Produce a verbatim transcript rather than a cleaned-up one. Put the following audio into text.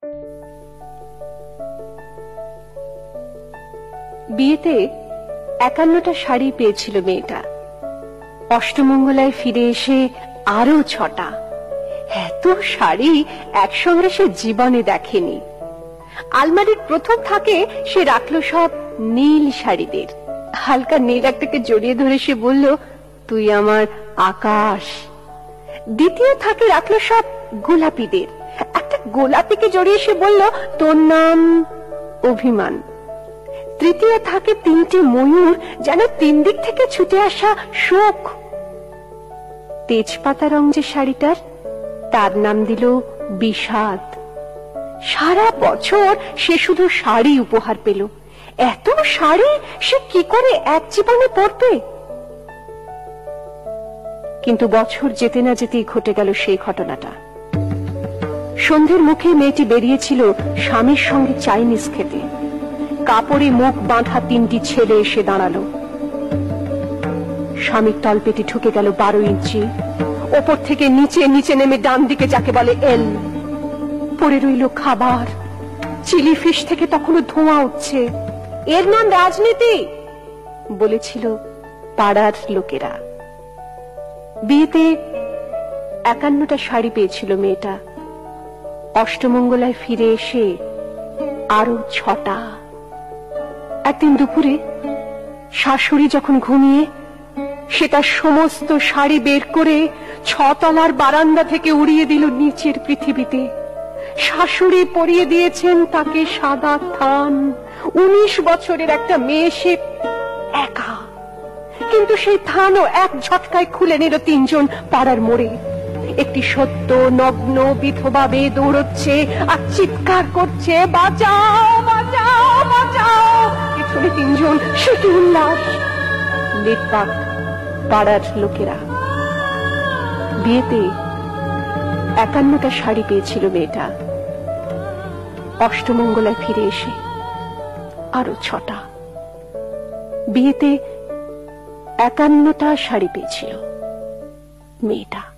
বিয়েতে একান্নটা শাড়ি পেয়েছিল মেয়েটা। অষ্টমঙ্গলায় ফিরে এসে আরো ছটা। এত শাড়ি একসঙ্গে সে জীবনে দেখেনি। আলমারির প্রথম থাকে সে রাখলো সব নীল শাড়িদের। হালকা নীল একটাকে জড়িয়ে ধরে সে বলল, তুই আমার আকাশ। দ্বিতীয় থাকে রাখলো সব গোলাপিদের। একটা গোলাপিকে জড়িয়ে সে বলল, তোর নাম অভিমান। তৃতীয় থাকে তিনটি ময়ূর, যেন তিন দিক থেকে ছুটে আসা সুখ। তেজপাতা রং যে শাড়িটার, তার নাম দিল বিষাদ। সারা বছর সে শুধু শাড়ি উপহার পেল। এত শাড়ি সে কি করে এক জীবনে পরবে? কিন্তু বছর যেতে না যেতেই ঘটে গেল সেই ঘটনাটা। সন্ধ্যের মুখে মেয়েটি বেরিয়েছিল স্বামীর সঙ্গে চাইনিজ খেতে। কাপড়ে মুখ বাঁধা তিনটি ছেলে এসে দাঁড়ালো। স্বামীর তলপেটে ঢুকে গেল বারো ইঞ্চি। ওপর থেকে নিচে নিচে নেমে ডান দিকে যাকে বলে এল। পড়ে রইল খাবার। চিলি ফিশ থেকে তখনও ধোঁয়া উঠছে। এর নাম রাজনীতি, বলেছিল পাড়ার লোকেরা। বিয়েতে একান্নটা শাড়ি পেয়েছিল মেয়েটা। অষ্টমঙ্গলায় ফিরে এসে আরো ছটা। একদিন দুপুরে শাশুড়ি যখন ঘুমিয়ে, সে তার সমস্ত শাড়ি বের করে ছতলার বারান্দা থেকে উড়িয়ে দিল নিচের পৃথিবীতে। শাশুড়ি পরিয়ে দিয়েছেন তাকে সাদা থান। উনিশ বছরের একটা মেয়ে সে একা, কিন্তু সেই থানও এক ঝটকায় খুলে নিল তিনজন পাড়ার মোড়ে। একটি সত্য নগ্ন বিধবা মেয়ে দৌড়চ্ছে আর চিৎকার করছে, বাঁচাও বাঁচাও বাঁচাও। পেছনে তিনজন, সেটি উল্লাস। নির্বাক পাড়ার লোকেরা। বিয়েতে একান্নটা শাড়ি পেয়েছিল মেয়েটা। অষ্টমঙ্গলায় ফিরে এসে আরো ছটা। বিয়েতে একান্নটা শাড়ি পেয়েছিল মেয়েটা।